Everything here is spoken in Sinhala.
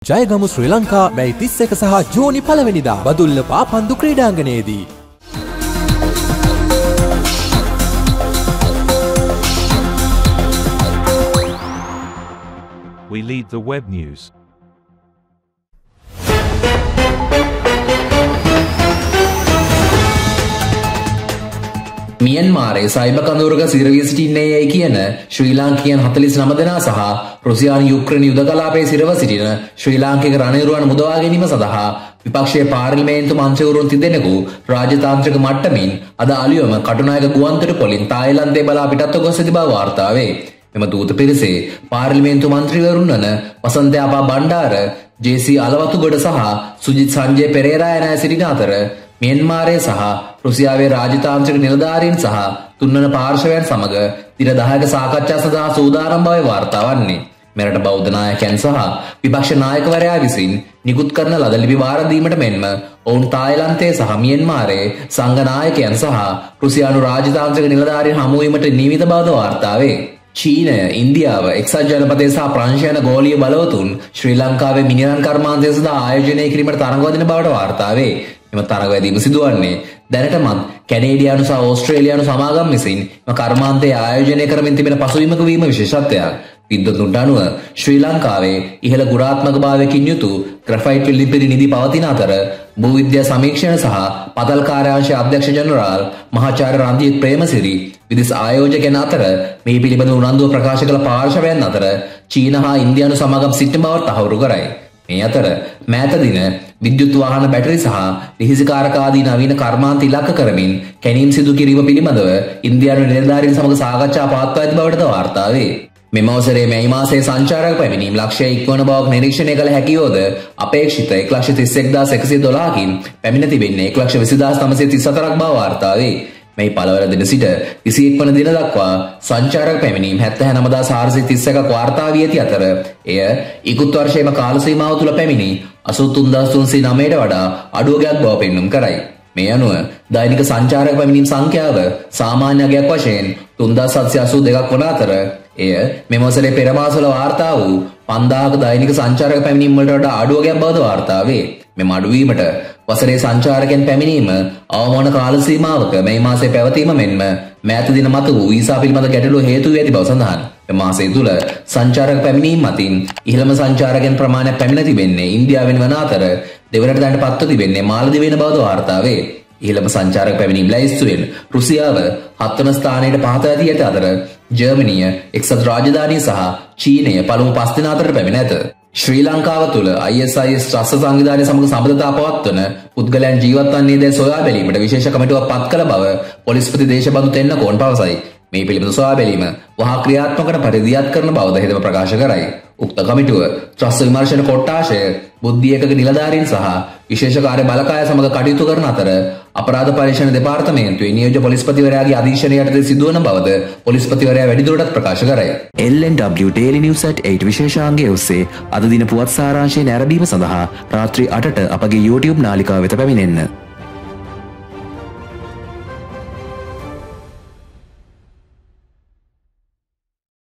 ජයගමු ශ්‍රී ලංකා මැයි 31 සහ ජූනි 1 වෙනිදා බදුල්ල පාපන්දු ක්‍රීඩාංගණයේදී. We lead the web news. මියන්මාරයේ සයිබර් කඳවුරක සිරවී සිටින්නේයයි කියන ශ්‍රී ලාංකිකයන් 49 දෙනා සහ රුසියානු යුක්‍රේන යුද කලාපයේ සිරව සිටින ශ්‍රී ලාංකික රණවිරුවන් මුදවා ගැනීම සඳහා විපක්ෂයේ පාර්ලිමේන්තු මන්ත්‍රීවරුන් තිදෙනෙකු රාජතාන්ත්‍රික මට්ටමින් අද අලුයම කටුනායක ගුවන්තොටුපොළින් තායිලන්තයේ බලා පිටත්ව ගොස් ඇති බව වාර්තා වේ. මෙම දූත පිරිසේ පාර්ලිමේන්තු මන්ත්‍රීවරුන් වන වසන්ත අපා බණ්ඩාර, ජේ.සී. අලවතුගොඩ සහ සුජිත් සංජය පෙරේරා යන අය සිටින අතර මියන්මාරයේ සහ රුසියාවේ රාජතාන්ත්‍රික නිලධාරීන් සහ තුන්වන පාර්ශවයන් සමග දින 10ක සාකච්ඡා සඳහා සූදානම් බවයි වාර්තා වන්නේ. මෙරට බෞද්ධ නායකයන් සහ විපක්ෂ නායකවරයා විසින් නිකුත් කරන ලද ලිපි වාර දීමට මෙන්ම ඔවුන් තායිලන්තයේ සහ මියන්මාරයේ සංඝ නායකයන් සහ රුසියානු රාජතාන්ත්‍රික නිලධාරීන් හමු වීමට නියමිත බවද වාර්තා වේ. චීනය, ඉන්දියාව, එක්සත් ජනපදයේ සහ ප්‍රංශ යන ගෝලීය බලවතුන් ශ්‍රී ලංකාවේ මිනිරන් කර්මාන්තය සඳහා ආයෝජනය කිරීමට තරඟ වදින බවට වාර්තා වේ. එම තරඟ වැදීම සිදුවන්නේ දැනටමත් කැනේඩියානු සහ ඕස්ට්‍රේලියානු සමාගම් විසින් එම කර්මාන්තයේ ආයෝජනය කරමින් තිබෙන පසුබිමක වීම විශේෂත්වයක්. විද්වතුන්ට අනුව ශ්‍රී ලංකාවේ ඉහළ ගුණාත්මක භාවයකින් යුතු ග්‍රැෆයිට් පිළිපිරි නිදි පවතින අතර භූවිද්‍යා සමීක්ෂණ සහ පතල් කාර්යාංශයේ අධ්‍යක්ෂ ජනරාල් මහාචාර්ය රන්ජිත් ප්‍රේමසිරි විදේශ ආයෝජකයන් අතර මේ පිළිබඳ උනන්දුව ප්‍රකාශ කළ පාර්ශවයන් අතර චීන හා ඉන්දියානු සමාගම් සිටින බව තහවුරු කරයි. මේ අතර මෑත දින විද්‍යුත් වාහන බැටරි සහ ලිහිසිකාරක ආදී නවීන කර්මාන්ත ඉලක්ක කරමින් කැණීම් සිදු කිරීම පිළිබඳව ඉන්දියානු නිලධාරීන් සමග සාකච්ඡා පවත්වා ඇති බවටද වාර්තා වේ. මෙම අවසරයේ මැයි මාසයේ සංචාරක පැමිණීම් ලක්ෂය ඉක්මවන බවක් නිරීක්ෂණය කළ හැකියෝද අපේක්ෂිත 1,31,112කින් පැමිණ තිබෙන්නේ 1,20,934ක් බව වාර්තා වේ. මේ පළවන දින සිට 21 වන දින දක්වා සංචාරක පැමිණීම් 79,431ක් වාර්තා වී ඇති අතර එය ඉකුත් වර්ෂයේම කාල සීමාව තුළ පැමිණි 83,309ට වඩා අඩුවගයක් බව පෙන්නුම් කරයි. මේ අනුව දෛනික සංචාරක පැමිණීම් සංඛ්‍යාව සාමාන්‍ය අගයක් වශයෙන් 3,782ක් වන අතර එය මෙම වසරේ පෙර මාසවල වාර්තා වූ 5,000ක දෛනික සංචාරක පැමිණීම් වලට වඩා අඩුවගයක් බවද වාර්තා වේ. මෙම අඩුවීමට වසරේ සංචාරකයන් පැමිණීම අවමාන කාල සීමාවක මේ මාසයේ පැවතීම මෙන්ම මෑත දින මත වූ වීසා පිළිබඳ ගැටලු හේතු වී ඇති බව සඳහන්. මේ මාසය තුල සංචාරක පැමිණීම් මතින් ඉහළම සංචාරකයන් ප්‍රමාණයක් පැමිණ තිබෙන්නේ ඉන්දියාවෙන් වන අතර දෙවනට දැනට පත්ව තිබෙන්නේ මාලදිවයින බවද වාර්තා වේ. ඉහළම සංචාරක පැමිණීම් ලැයිස්තුවෙන් රුසියාව 7 වන ස්ථානයට පහත ඇති ඇත අතර ජර්මනිය, එක්සත් රාජධානිය සහ චීනය පළමු 5 දෙනා අතර පැමිණ ඇත. ශ්‍රී ලංකාව තුළ ISIS ත්‍රස්ත සංවිධානය සමග සම්බන්ධතා පවත්වන පුද්ගලයන් ජීවත් වන්නේ දැයි සොයා බැලීමට විශේෂ කමිටුවක් පත් කළ බව පොලිස්පති දේශබන්දු තෙන්නකෝන් පවසයි. මේ පිළිබඳ සොයා බැලීම වහා ක්‍රියාත්මක වන පරිදි දියත් කරන බවද හෙතම ප්‍රකාශ කරයි. උක්ත කමිටුව ත්‍රස්ත විමර්ශන කොට්ටාශය, බුද්ධි ඒකක නිලධාරීන් සහ විශේෂ කාර්ය බලකාය සමග කටයුතු කරන අතර අපරාධ පරීක්ෂණ දෙපාර්තමේන්තුවේ නියෝජ්‍ය පොලිස්පතිවරයාගේ අධීක්ෂණය යටතේ සිදුවන බවද පොලිස්පතිවරයා වැඩිදුරටත් ප්‍රකාශ කරයි. LNW Daily News at 8 විශේෂාංගයේ ඔස්සේ අද දින පුවත් සාරාංශය නැරඹීම සඳහා රාත්‍රී 8ට අපගේ YouTube නාලිකාව වෙත පැමිණෙන්න.